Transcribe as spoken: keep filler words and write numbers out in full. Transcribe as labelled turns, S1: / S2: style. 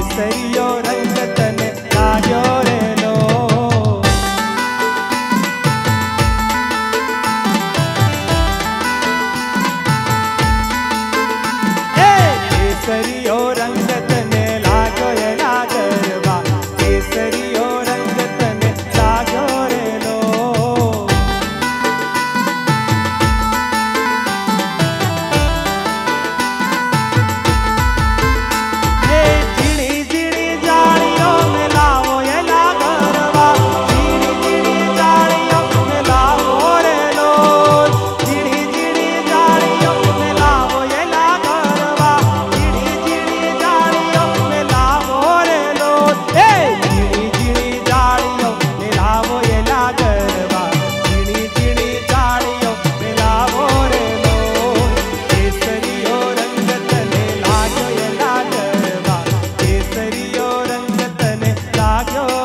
S1: केसरियो रंग तने लाग्यो रे लो। केसरियो रंग तने लाग्यो रे लागरवा, केसरियो रंग तने लाग्यो रे लो। ये झिड़ी झिड़ी जालियों में लावो ये लागरवा, झिड़ी झिड़ी जालियों में लावो रे लो। झिड़ी झिड़ी जालियों में लावो ये लागरवा, झिड़ी झिड़ी जालियों में लावो रे लो। ए झिड़ी झिड़ी जालियों में लावो ये लागरवा, झिड़ी झिड़ी जालियों में लावो रे लो। केसरियो रंग तने लाग्यो ये लागरवा, केसरियो रंग तने लाग्यो